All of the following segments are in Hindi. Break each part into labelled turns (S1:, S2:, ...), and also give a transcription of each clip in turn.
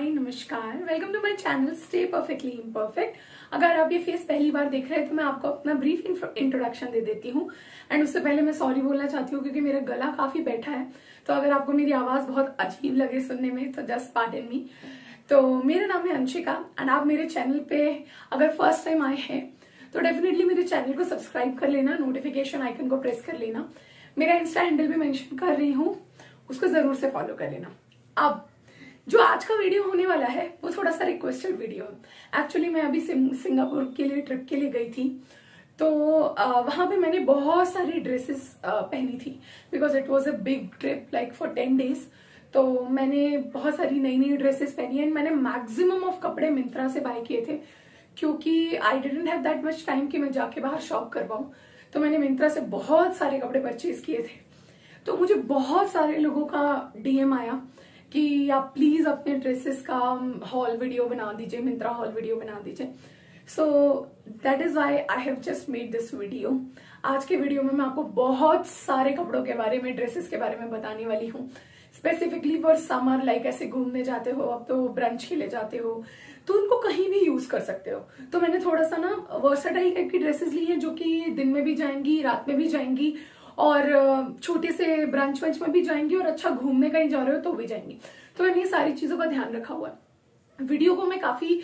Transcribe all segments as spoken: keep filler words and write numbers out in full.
S1: हाय नमस्कार, welcome to my channel stay perfectly imperfect. अगर आप ये फेस पहली बार देख रहे हैं तो मैं आपको अपना ब्रीफ इंट्रोडक्शन दे देती हूँ। एंड उससे पहले मैं सॉरी बोलना चाहती हूँ क्योंकि मेरा गला काफी बैठा है, तो अगर आपको मेरी आवाज बहुत अजीब लगे सुनने में तो जस्ट पार्डन मी। तो मेरा नाम है अंशिका एंड आप मेरे चैनल पे अगर फर्स्ट टाइम आए हैं तो डेफिनेटली मेरे चैनल को सब्सक्राइब कर लेना, नोटिफिकेशन आइकन को प्रेस कर लेना। मेरा इंस्टा हैंडल भी मेंशन कर रही हूँ, उसको जरूर से फॉलो कर लेना। अब जो आज का वीडियो होने वाला है वो थोड़ा सा रिक्वेस्टेड वीडियो है। एक्चुअली मैं अभी सिंगापुर के लिए ट्रिप के लिए गई थी, तो वहां पे मैंने बहुत सारी ड्रेसेस पहनी थी because it was a big trip like for ten days. तो मैंने बहुत सारी नई नई ड्रेसेस पहनी एंड मैंने मैक्सिमम ऑफ कपड़े मिंत्रा से बाय किए थे क्योंकि I didn't have that much time कि मैं जाके बाहर शॉप करवाऊं। तो मैंने मिंत्रा से बहुत सारे कपड़े परचेज किए थे। तो मुझे बहुत सारे लोगों का डीएम आया कि आप प्लीज अपने ड्रेसेस का हॉल वीडियो बना दीजिए, मिंत्रा हॉल वीडियो बना दीजिए। So that is why I have just made this video. आज के वीडियो में मैं आपको बहुत सारे कपड़ों के बारे में, ड्रेसेस के बारे में बताने वाली हूँ, स्पेसिफिकली फॉर समर। लाइक ऐसे घूमने जाते हो, अब तो ब्रंच के लिए जाते हो तो उनको कहीं भी यूज कर सकते हो। तो मैंने थोड़ा सा ना वर्सेटाइल टाइप की ड्रेसेस ली है जो कि दिन में भी जाएंगी, रात में भी जाएंगी और छोटे से ब्रंच वंच में भी जाएंगी और अच्छा घूमने कहीं जा रहे हो तो भी जाएंगी। तो मैंने ये सारी चीजों का ध्यान रखा हुआ है। वीडियो को मैं काफी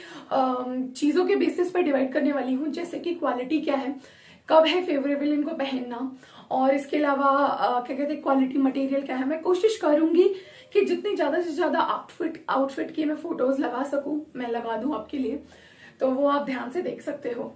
S1: चीजों के बेसिस पर डिवाइड करने वाली हूँ, जैसे कि क्वालिटी क्या है, कब है फेवरेबल इनको पहनना, और इसके अलावा क्या कहते हैं क्वालिटी मटेरियल क्या है। मैं कोशिश करूंगी कि जितनी ज्यादा से ज्यादा आउटफिट आउटफिट की मैं फोटोज लगा सकूं, मैं लगा दूं आपके लिए, तो वो आप ध्यान से देख सकते हो।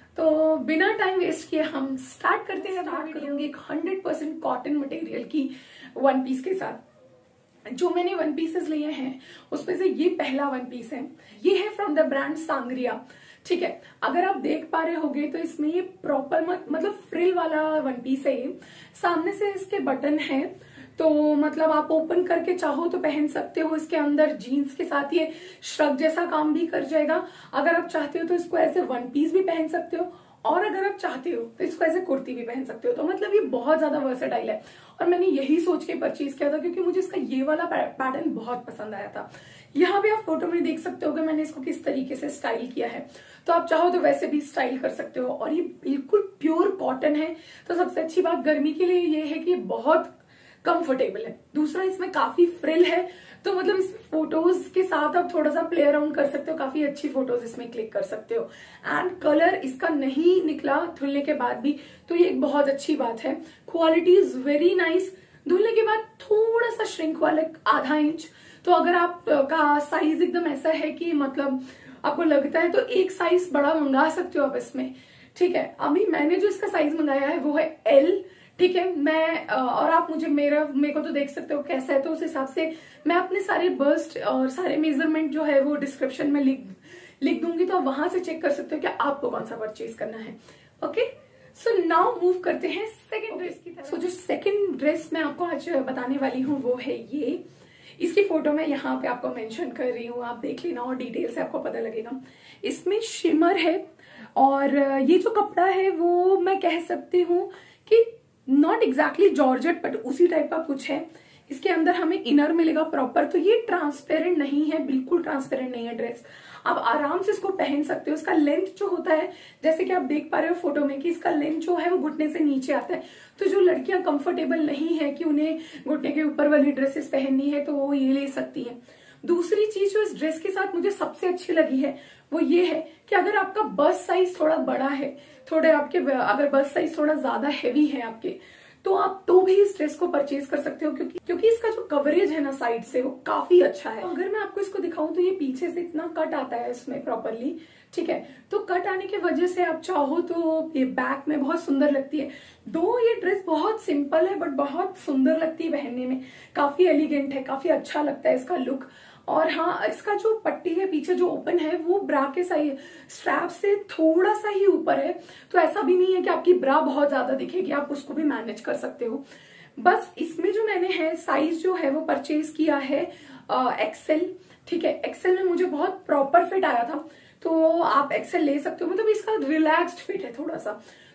S1: तो बिना टाइम वेस्ट किए हम स्टार्ट करते हैं। स्टार्ट करूंगी एक हंड्रेड परसेंट कॉटन मटेरियल की वन पीस के साथ। जो मैंने वन पीसेस लिए हैं उसमें से ये पहला वन पीस है। ये है फ्रॉम द ब्रांड सांग्रिया, ठीक है। अगर आप देख पा रहे होगे तो इसमें ये प्रॉपर मतलब फ्रिल वाला वन पीस है। ये सामने से इसके बटन है, तो मतलब आप ओपन करके चाहो तो पहन सकते हो। इसके अंदर जीन्स के साथ ये श्रग जैसा काम भी कर जाएगा। अगर आप चाहते हो तो इसको ऐसे वन पीस भी पहन सकते हो, और अगर आप चाहते हो तो इसको ऐसे कुर्ती भी पहन सकते हो। तो मतलब ये बहुत ज्यादा वर्सेटाइल है और मैंने यही सोच के परचेज किया था क्योंकि मुझे इसका ये वाला पैटर्न बहुत पसंद आया था। यहाँ भी आप फोटो में देख सकते हो कि मैंने इसको किस तरीके से स्टाइल किया है। तो आप चाहो तो वैसे भी स्टाइल कर सकते हो। और ये बिल्कुल प्योर कॉटन है। तो सबसे अच्छी बात गर्मी के लिए ये है कि बहुत कंफर्टेबल है। दूसरा, इसमें काफी फ्रिल है, तो मतलब इसमें फोटोज के साथ आप थोड़ा सा प्ले अराउंड कर सकते हो, काफी अच्छी फोटोज इसमें क्लिक कर सकते हो। एंड कलर इसका नहीं निकला धुलने के बाद भी, तो ये एक बहुत अच्छी बात है। Quality is very nice. धुलने के बाद थोड़ा सा श्रिंक हुआ, लाइक आधा इंच। तो अगर आपका साइज एकदम ऐसा है कि मतलब आपको लगता है तो एक साइज बड़ा मंगा सकते हो आप इसमें, ठीक है। अभी मैंने जो इसका साइज मंगाया है वो है एल, ठीक है। मैं और आप मुझे मेरा मेरे को तो देख सकते हो कैसा है, तो उस हिसाब से मैं अपने सारे बस्ट और सारे मेजरमेंट जो है वो डिस्क्रिप्शन में लिख लिख दूंगी, तो आप वहां से चेक कर सकते हो कि आपको कौन सा परचेज करना है। ओके, सो नाउ मूव करते हैं सेकंड ड्रेस की तरफ। सो जो सेकंड ड्रेस मैं आपको आज बताने वाली हूँ वो है ये। इसकी फोटो मैं यहाँ पे आपको मेंशन कर रही हूँ, आप देख लेना और डिटेल से आपको पता लगेगा। इसमें शिमर है और ये जो कपड़ा है वो मैं कह सकती हूँ कि नॉट एग्जैक्टली जॉर्जेट बट उसी टाइप का कुछ है। इसके अंदर हमें इनर मिलेगा प्रॉपर, तो ये ट्रांसपेरेंट नहीं है, बिल्कुल ट्रांसपेरेंट नहीं है ड्रेस। आप आराम से इसको पहन सकते हो। इसका लेंथ जो होता है, जैसे कि आप देख पा रहे हो फोटो में कि इसका लेंथ जो है वो घुटने से नीचे आता है। तो जो लड़कियां कंफर्टेबल नहीं है कि उन्हें घुटने के ऊपर वाली ड्रेसेस पहननी है तो वो ये ले सकती है। दूसरी चीज जो इस ड्रेस के साथ मुझे सबसे अच्छी लगी है वो ये है कि अगर आपका बस्ट साइज थोड़ा बड़ा है, थोड़े आपके अगर बस्ट साइज थोड़ा ज्यादा हैवी है आपके, तो आप तो भी इस ड्रेस को परचेज कर सकते हो क्योंकि क्योंकि इसका जो कवरेज है ना साइड से वो काफी अच्छा है। तो अगर मैं आपको इसको दिखाऊं तो ये पीछे से इतना कट आता है इसमें प्रॉपरली, ठीक है। तो कट आने की वजह से आप चाहो तो ये बैक में बहुत सुंदर लगती है। दो ये ड्रेस बहुत सिंपल है बट बहुत सुंदर लगती है पहनने में, काफी एलिगेंट है, काफी अच्छा लगता है इसका लुक। और हाँ, इसका जो पट्टी है पीछे जो ओपन है वो ब्रा के साइड स्ट्रैप से थोड़ा सा ही ऊपर है, तो ऐसा भी नहीं है कि आपकी ब्रा बहुत ज्यादा दिखेगी, आप उसको भी मैनेज कर सकते हो। बस इसमें जो मैंने है साइज जो है वो परचेज किया है एक्सेल, ठीक है। एक्सेल में मुझे बहुत प्रॉपर फिट आया था, तो आप एक्सेल ले सकते हो। मतलब इसका रिलैक्स्ड फिट है थोड़ा सा,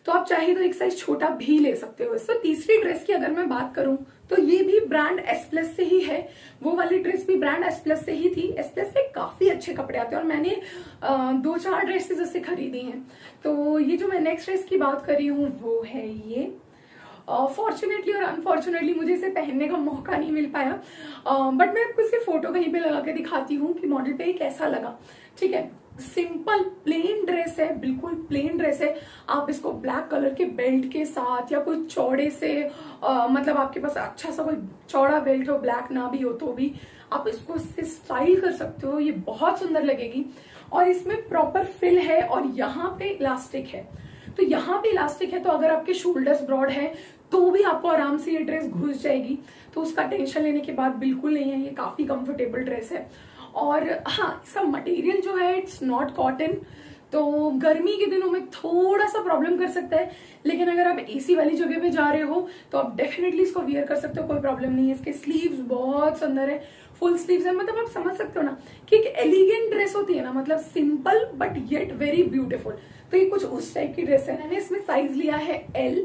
S1: तो आप चाहे तो एक साइज छोटा भी ले सकते हो। इससे तीसरी ड्रेस की अगर मैं बात करूं तो ये भी ब्रांड एस प्लस से ही है। वो वाली ड्रेस भी ब्रांड एस प्लस से ही थी। एस प्लस पे काफी अच्छे कपड़े आते हैं और मैंने आ, दो चार ड्रेसेस उससे खरीदी हैं। तो ये जो मैं नेक्स्ट ड्रेस की बात कर रही हूँ वो है ये। फॉर्चुनेटली uh, और अनफॉर्चुनेटली मुझे इसे पहनने का मौका नहीं मिल पाया, बट uh, मैं आपको इसकी फोटो कहीं पे लगा के दिखाती हूँ कि मॉडल पे कैसा लगा। ठीक है, सिंपल प्लेन ड्रेस है, बिल्कुल प्लेन ड्रेस है। आप इसको ब्लैक कलर के बेल्ट के साथ या कोई चौड़े से आ, मतलब आपके पास अच्छा सा कोई चौड़ा बेल्ट हो, ब्लैक ना भी हो तो भी आप इसको इससे स्टाइल कर सकते हो। ये बहुत सुंदर लगेगी और इसमें प्रॉपर फ्रिल है और यहाँ पे इलास्टिक है। तो यहाँ पे इलास्टिक है तो अगर आपके शोल्डर्स ब्रॉड है तो भी आपको आराम से ये ड्रेस घुस जाएगी, तो उसका टेंशन लेने की बात बिल्कुल नहीं है। ये काफी कंफर्टेबल ड्रेस है। और हाँ, इसका मटेरियल जो है इट्स नॉट कॉटन, तो गर्मी के दिनों में थोड़ा सा प्रॉब्लम कर सकता है, लेकिन अगर आप एसी वाली जगह पे जा रहे हो तो आप डेफिनेटली इसको वियर कर सकते हो, कोई प्रॉब्लम नहीं है। इसके स्लीव्स बहुत सुंदर है, फुल स्लीव्स है, मतलब आप समझ सकते हो ना कि एक एलिगेंट ड्रेस होती है ना, मतलब simple but yet very beautiful. तो ये कुछ उस टाइप की ड्रेस है। मैंने इसमें साइज लिया है एल,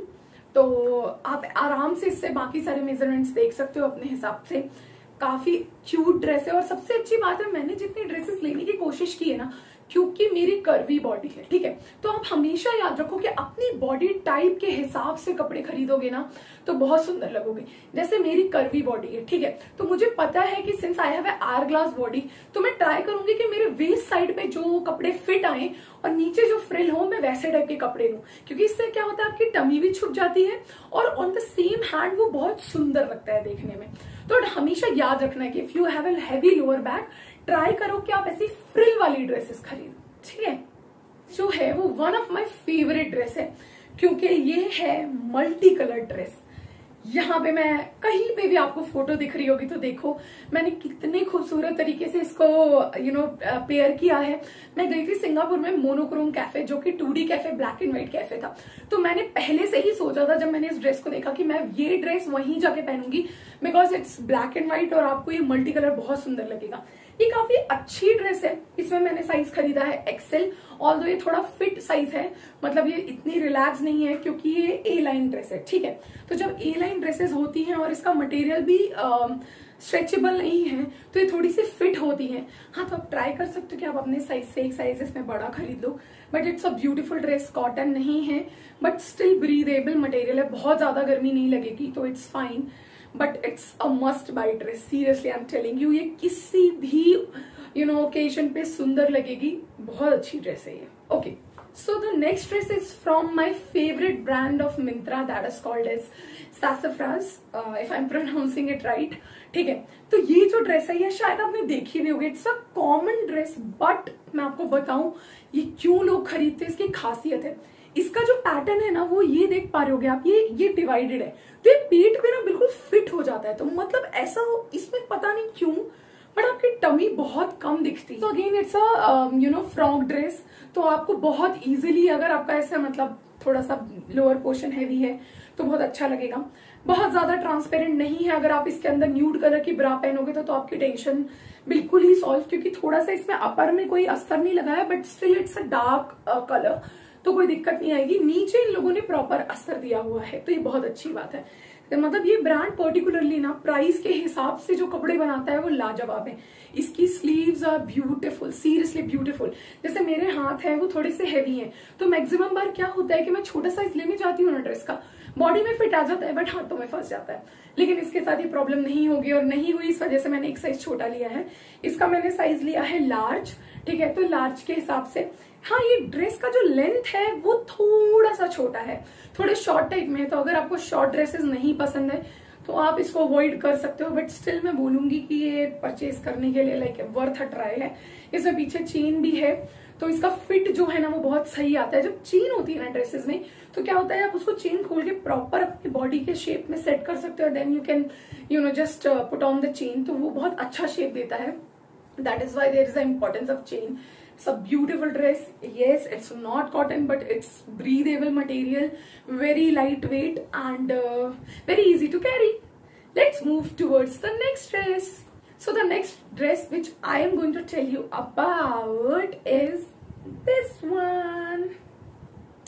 S1: तो आप आराम से इससे बाकी सारे मेजरमेंट्स देख सकते हो अपने हिसाब से। काफी क्यूट ड्रेस है और सबसे अच्छी बात है मैंने जितनी ड्रेसेस लेने की कोशिश की है ना, क्योंकि मेरी कर्वी बॉडी है, ठीक है, तो आप हमेशा याद रखो कि अपनी बॉडी टाइप के हिसाब से कपड़े खरीदोगे ना तो बहुत सुंदर लगोगे। जैसे मेरी कर्वी बॉडी है, ठीक है, तो मुझे पता है कि since I have a hourglass body, तो मैं ट्राई करूंगी कि मेरे वेस्ट साइड पे जो कपड़े फिट आए और नीचे जो फ्रिल हो मैं वैसे टाइप के कपड़े लूं, क्योंकि इससे क्या होता है आपकी टमी भी छुप जाती है और ऑन द सेम हैंड वो बहुत सुंदर लगता है देखने में। तो हमेशा याद रखना है कि if you have a heavy lower back, try करो कि आप ऐसी फ्रिल वाली ड्रेसेस खरीदो। ठीक है, जो है वो one of my favourite dress है, क्योंकि ये है मल्टी कलर ड्रेस। यहाँ पे मैं कहीं पे भी आपको फोटो दिख रही होगी तो देखो मैंने कितने खूबसूरत तरीके से इसको यू नो पेयर किया है। मैं गई थी सिंगापुर में मोनोक्रोम कैफे, जो कि two D cafe, black and white cafe था। तो मैंने पहले से ही सोचा था जब मैंने इस ड्रेस को देखा कि मैं ये ड्रेस वहीं जाके पहनूंगी, because it's black and white और आपको ये मल्टी कलर बहुत सुंदर लगेगा। ये काफी अच्छी ड्रेस है। इसमें मैंने साइज खरीदा है एक्सेल, ऑल्दो ये थोड़ा फिट साइज है, मतलब ये इतनी रिलैक्स नहीं है क्योंकि ये ए लाइन ड्रेस है। ठीक है, तो जब ए लाइन ड्रेसेस होती हैं और इसका मटेरियल भी स्ट्रेचेबल नहीं है तो ये थोड़ी सी फिट होती है। हाँ, तो आप ट्राई कर सकते हो कि आप अपने साइज से एक साइज इसमें बड़ा खरीद लो। But it's a beautiful dress, cotton नहीं है बट स्टिल ब्रीदेबल मटेरियल है, बहुत ज्यादा गर्मी नहीं लगेगी तो it's fine. But it's a must buy dress, seriously I am telling you, ये किसी भी यू नो ओकेजन पे सुंदर लगेगी। बहुत अच्छी ड्रेस है ये। Okay, so the next dress is from my favourite brand of Myntra, that is called as sassafras, if I am pronouncing it right. ठीक है, तो ये जो ड्रेस है ये शायद आपने देखी भी होगी। It's a common dress, but मैं आपको बताऊं ये क्यों लोग खरीदते हैं, इसकी खासियत है। इसका जो पैटर्न है ना वो ये देख पा रहे होगे आप, ये ये डिवाइडेड है, तो ये पेट पे ना बिल्कुल फिट हो जाता है। तो मतलब ऐसा हो, इसमें पता नहीं क्यों बट आपकी टमी बहुत कम दिखती है। तो again it's a you know frock dress, तो आपको बहुत इजीली, अगर आपका ऐसा मतलब थोड़ा सा लोअर पोर्शन हैवी है तो बहुत अच्छा लगेगा। बहुत ज्यादा ट्रांसपेरेंट नहीं है। अगर आप इसके अंदर न्यूड कलर की ब्रा पहनोगे तो, तो आपकी टेंशन बिल्कुल ही सॉल्व, क्योंकि थोड़ा सा इसमें अपर में कोई अस्तर नहीं लगा है but still it's a dark colour, तो कोई दिक्कत नहीं आएगी। नीचे इन लोगों ने प्रॉपर अस्तर दिया हुआ है तो ये बहुत अच्छी बात है। मतलब ये ब्रांड पर्टिकुलरली ना प्राइस के हिसाब से जो कपड़े बनाता है वो लाजवाब है। इसकी sleeves are beautiful, seriously beautiful. जैसे मेरे हाथ हैं वो थोड़े से हैवी हैं, तो मैक्सिमम बार क्या होता है कि मैं छोटा साइज लेने जाती हूँ ना ड्रेस का, बॉडी में फिट आ जाता है बट हाथों में फंस जाता है। लेकिन इसके साथ ये प्रॉब्लम नहीं होगी और नहीं हुई इस वजह से मैंने एक साइज छोटा लिया है। इसका मैंने साइज लिया है लार्ज। ठीक है, तो लार्ज के हिसाब से हाँ, ये ड्रेस का जो लेंथ है वो थोड़ा सा छोटा है, थोड़े शॉर्ट टाइप में है। तो अगर आपको शॉर्ट ड्रेसेस नहीं पसंद है तो आप इसको अवॉइड कर सकते हो, बट स्टिल मैं बोलूंगी कि ये परचेज करने के लिए लाइक वर्थ अ ट्राई है। इसमें पीछे चेन भी है तो इसका फिट जो है ना वो बहुत सही आता है। जब चेन होती है ना ड्रेसेस में तो क्या होता है, आप उसको चेन खोल के प्रॉपर अपनी बॉडी के शेप में सेट कर सकते हो, then you can you know just put on the chain, तो वो बहुत अच्छा शेप देता है। That is why there is the importance of chain. It's a beautiful dress. Yes, it's not cotton, but it's breathable material, very lightweight and uh, very easy to carry. Let's move towards the next dress. So the next dress which I am going to tell you about is this one.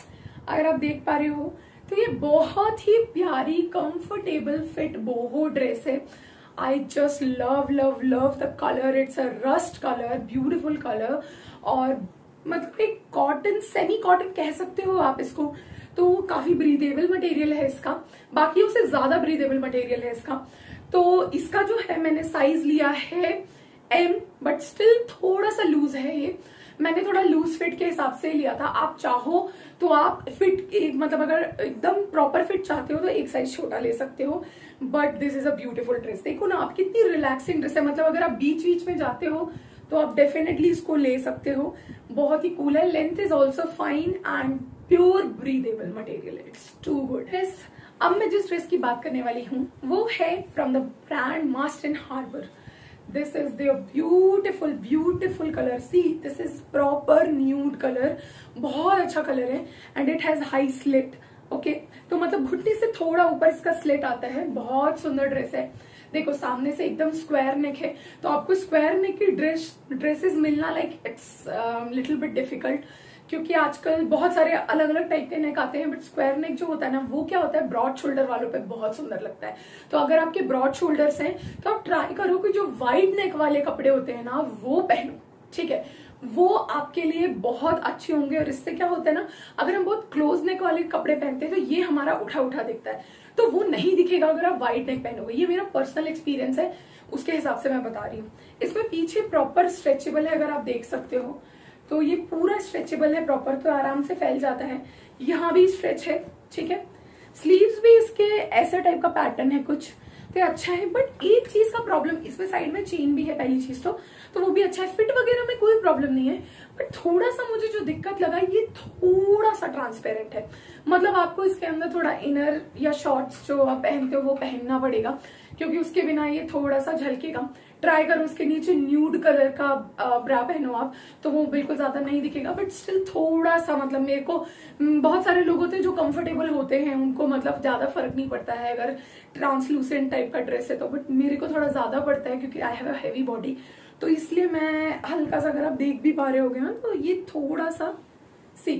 S1: अगर आप देख पा रहे हो तो ये बहुत ही प्यारी कंफर्टेबल फिट बोहो ड्रेस है। I just love love love the colour, it's a rust colour, beautiful colour, और मतलब एक कॉटन, सेमी कॉटन कह सकते हो आप इसको। तो काफी ब्रीदेबल मटेरियल है इसका, बाकियों से ज्यादा ब्रीदेबल मटेरियल है इसका। तो इसका जो है मैंने साइज लिया है एम, बट स्टिल थोड़ा सा लूज है ये, मैंने थोड़ा लूज फिट के हिसाब से लिया था। आप चाहो तो आप फिट एक मतलब अगर एकदम प्रॉपर फिट चाहते हो तो एक साइज छोटा ले सकते हो, but this is a beautiful dress. देखो ना आप, कितनी रिलैक्सिंग ड्रेस है, मतलब अगर आप बीच बीच में जाते हो तो आप डेफिनेटली इसको ले सकते हो। बहुत ही कूल है, length is also fine and pure breathable material, it's too good dress. अब मैं जिस ड्रेस की बात करने वाली हूँ वो है from the brand mast and harbour. This is their beautiful beautiful color. See, this is proper nude color, बहुत अच्छा कलर है and it has high slit. Okay okay? तो मतलब घुटने से थोड़ा ऊपर इसका स्लिट आता है, बहुत सुंदर ड्रेस है। देखो सामने से एकदम स्क्वायर नेक है, तो आपको स्क्वायर नेक की ड्रेस ड्रेसेस मिलना like it's little bit difficult, क्योंकि आजकल बहुत सारे अलग अलग टाइप के नेक आते हैं, बट स्क्वायर नेक जो होता है ना वो क्या होता है, ब्रॉड शोल्डर वालों पे बहुत सुंदर लगता है। तो अगर आपके ब्रॉड शोल्डर्स हैं तो आप ट्राई करो कि जो वाइड नेक वाले कपड़े होते हैं ना वो पहनो, ठीक है, वो आपके लिए बहुत अच्छे होंगे। और इससे क्या होता है ना, अगर हम बहुत क्लोज नेक वाले कपड़े पहनते हैं तो ये हमारा उठा उठा दिखता है, तो वो नहीं दिखेगा अगर आप वाइड नेक पहनोगे। ये मेरा पर्सनल एक्सपीरियंस है, उसके हिसाब से मैं बता रही हूँ। इसमें पीछे प्रॉपर स्ट्रेचेबल है, अगर आप देख सकते हो तो ये पूरा स्ट्रेचेबल है प्रॉपर, तो आराम से फैल जाता है। यहाँ भी स्ट्रेच है, ठीक है। स्लीव्स भी इसके ऐसा टाइप का पैटर्न है कुछ, तो अच्छा है। बट एक चीज का प्रॉब्लम, इसमें साइड में चेन भी है पहली चीज तो तो वो भी अच्छा है। फिट वगैरह में कोई प्रॉब्लम नहीं है, बट थोड़ा सा मुझे जो दिक्कत लगा, ये थोड़ा सा ट्रांसपेरेंट है। मतलब आपको इसके अंदर थोड़ा इनर या शॉर्ट्स जो आप पहनते हो वो पहनना पड़ेगा, क्योंकि उसके बिना ये थोड़ा सा झलकेगा। ट्राई करो उसके नीचे न्यूड कलर का ब्रा पहनो आप, तो वो बिल्कुल ज्यादा नहीं दिखेगा, बट स्टिल थोड़ा सा, मतलब मेरे को बहुत सारे लोग होते हैं जो कंफर्टेबल होते हैं, उनको मतलब ज्यादा फर्क नहीं पड़ता है अगर ट्रांसलूसेंट टाइप का ड्रेस है तो, बट मेरे को थोड़ा ज्यादा पड़ता है क्योंकि I have a heavy body, तो इसलिए मैं हल्का सा, अगर आप देख भी पा रहे होगे ना, तो ये थोड़ा सा सी,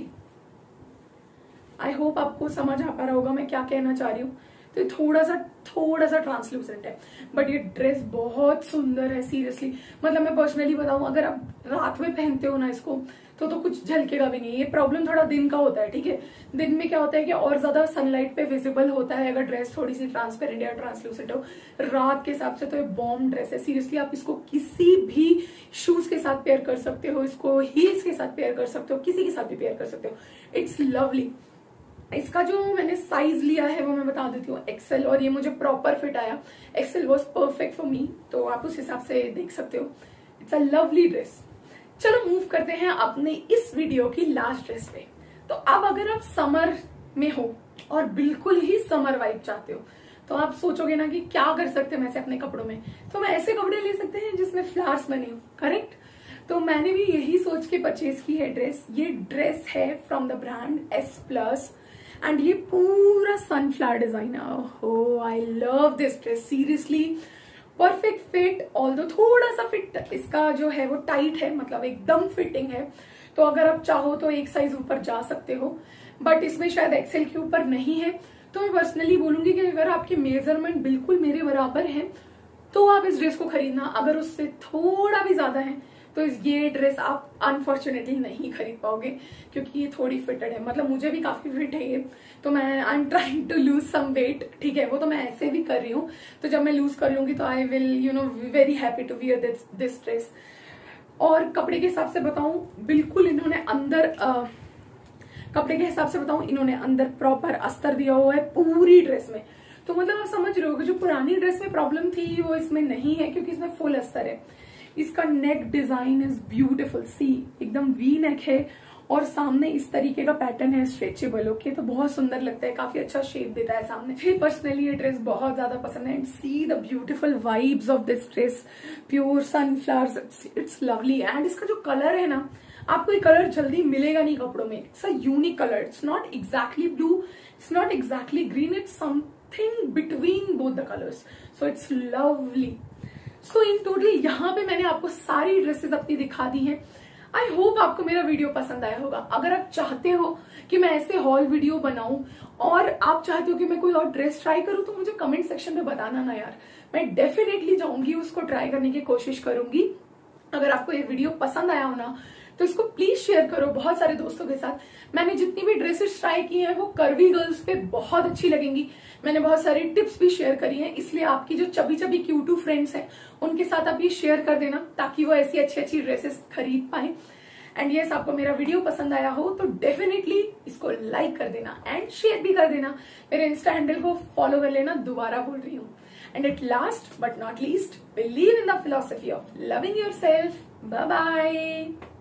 S1: आई होप आपको समझ आ पा रहा होगा मैं क्या कहना चाह रही हूँ। तो थोड़ा सा थोड़ा सा ट्रांसलूसेंट है, बट ये ड्रेस बहुत सुंदर है सीरियसली। मतलब मैं पर्सनली बताऊं, अगर आप रात में पहनते हो ना इसको तो तो कुछ झलकेगा भी नहीं। ये प्रॉब्लम थोड़ा दिन का होता है, ठीक है। दिन में क्या होता है कि और ज्यादा सनलाइट पे विजिबल होता है अगर ड्रेस थोड़ी सी ट्रांसपेरेंट या ट्रांसलूसेंट हो। रात के हिसाब से तो ये बॉम्ब ड्रेस है सीरियसली। आप इसको किसी भी शूज के साथ पेयर कर सकते हो, इसको हील्स के साथ पेयर कर सकते हो, किसी के साथ भी पेयर कर सकते हो। It's lovely. इसका जो मैंने साइज लिया है वो मैं बता देती हूँ, एक्सेल, और ये मुझे प्रॉपर फिट आया। XL was perfect for me, तो आप उस हिसाब से देख सकते हो। It's a lovely dress. चलो मूव करते हैं अपने इस वीडियो की लास्ट ड्रेस पे। तो अब अगर आप समर में हो और बिल्कुल ही समर वाइब चाहते हो, तो आप सोचोगे ना कि क्या कर सकते हैं ऐसे अपने कपड़ों में, तो मैं ऐसे कपड़े ले सकते हैं जिसमें फ्लावर्स बने हो, करेक्ट। तो मैंने भी यही सोच के परचेज की है ड्रेस। ये ड्रेस है from the brand S plus, and ये पूरा सनफ्लावर डिजाइन है। Oh, I love this dress seriously. Perfect fit, although थोड़ा सा फिट इसका जो है वो टाइट है, मतलब एकदम फिटिंग है। तो अगर आप चाहो तो एक साइज ऊपर जा सकते हो, बट इसमें शायद एक्सेल के ऊपर नहीं है। तो मैं पर्सनली बोलूंगी कि अगर आपके मेजरमेंट बिल्कुल मेरे बराबर है तो आप इस ड्रेस को खरीदना। अगर उससे थोड़ा भी ज्यादा है तो ये ड्रेस आप अनफॉर्चुनेटली नहीं खरीद पाओगे, क्योंकि ये थोड़ी फिटेड है। मतलब मुझे भी काफी फिट है ये, तो मैं I am trying to lose some weight, ठीक है। वो तो मैं ऐसे भी कर रही हूँ, तो जब मैं लूज कर लूंगी तो I will you know very happy to wear this this dress. और कपड़े के हिसाब से बताऊं, बिल्कुल इन्होंने अंदर आ, कपड़े के हिसाब से बताऊं इन्होंने अंदर प्रॉपर अस्तर दिया हुआ है पूरी ड्रेस में। तो मतलब आप समझ रहे हो कि जो पुरानी ड्रेस में प्रॉब्लम थी वो इसमें नहीं है, क्योंकि इसमें फुल अस्तर है। इसका neck design is beautiful, see एकदम वी नेक है, और सामने इस तरीके का पैटर्न है स्ट्रेचेबल, ओके। तो बहुत सुंदर लगता है, काफी अच्छा शेप देता है सामने। मुझे पर्सनली ये ड्रेस बहुत ज्यादा पसंद है। And see the beautiful vibes of this dress, pure sunflowers, it's lovely. And इसका जो कलर है ना, आपको ये कलर जल्दी मिलेगा नहीं कपड़ों में। It's a unique colour, it's not exactly blue, it's not exactly green, it's something between both the colours, so it's lovely. So in total यहाँ पे मैंने आपको सारी ड्रेसेस अपनी दिखा दी हैं। आई होप आपको मेरा वीडियो पसंद आया होगा। अगर आप चाहते हो कि मैं ऐसे हॉल वीडियो बनाऊं और आप चाहते हो कि मैं कोई और ड्रेस ट्राई करूं तो मुझे कमेंट सेक्शन में बताना ना यार, मैं डेफिनेटली जाऊंगी, उसको ट्राई करने की कोशिश करूंगी। अगर आपको ये वीडियो पसंद आया हो ना तो इसको प्लीज शेयर करो बहुत सारे दोस्तों के साथ। मैंने जितनी भी ड्रेसेस ट्राई की हैं वो कर्वी गर्ल्स पे बहुत अच्छी लगेंगी। मैंने बहुत सारी टिप्स भी शेयर करी हैं, इसलिए आपकी जो चबी चबी क्यूटू फ्रेंड्स हैं उनके साथ आप ये शेयर कर देना ताकि वो ऐसी अच्छी अच्छी ड्रेसेस खरीद पाए। एंड यस, आपको मेरा वीडियो पसंद आया हो तो डेफिनेटली इसको लाइक कर देना एंड शेयर भी कर देना। मेरे इंस्टा हैंडल को फॉलो कर लेना, दोबारा बोल रही हूँ। And at last but not least, believe in the philosophy of loving yourself. Bye bye.